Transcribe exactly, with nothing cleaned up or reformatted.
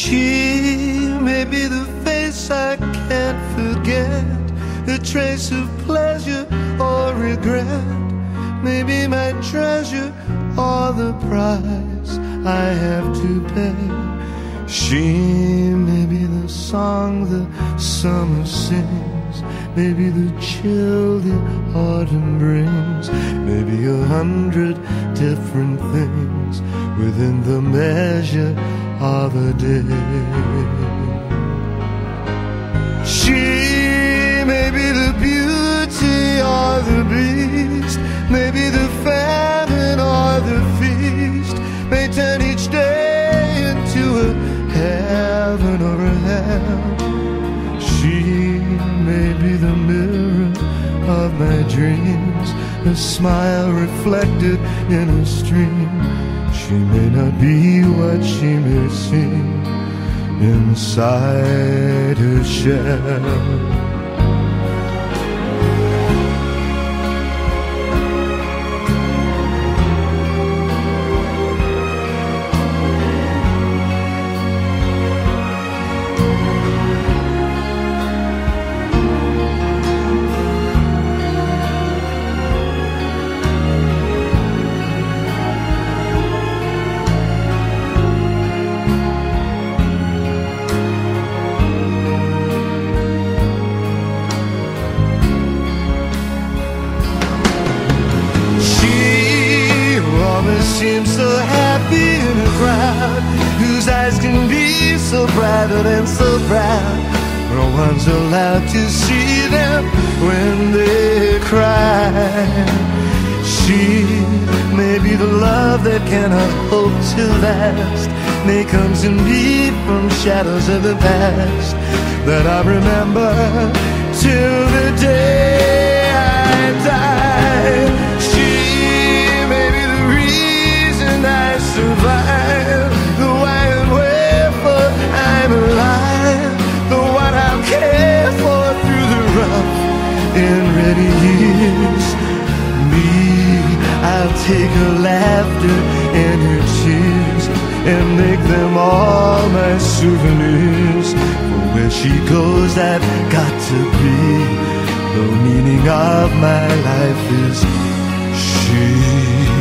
She may be the face I can't forget, a trace of pleasure or regret, maybe my treasure or the price I have to pay. She may be the song the summer sings, maybe the chill the autumn brings, maybe a hundred different things within the measure of a day. She may be the beauty or the beast, maybe the famine or the feast, may turn each day into a heaven or a hell. She may be the mirror of my dreams, a smile reflected in a stream. She may not be what she may seem inside her shell. Seems so happy in a crowd whose eyes can be so bright and so proud. No one's allowed to see them when they cry. She may be the love that cannot hope to last, may comes in me from shadows of the past that I remember till the day I die. I survive, the why and wherefore I'm alive, the what I'll care for through the rough and ready years. Me, I'll take her laughter and her tears and make them all my souvenirs. For where she goes I've got to be, the meaning of my life is she.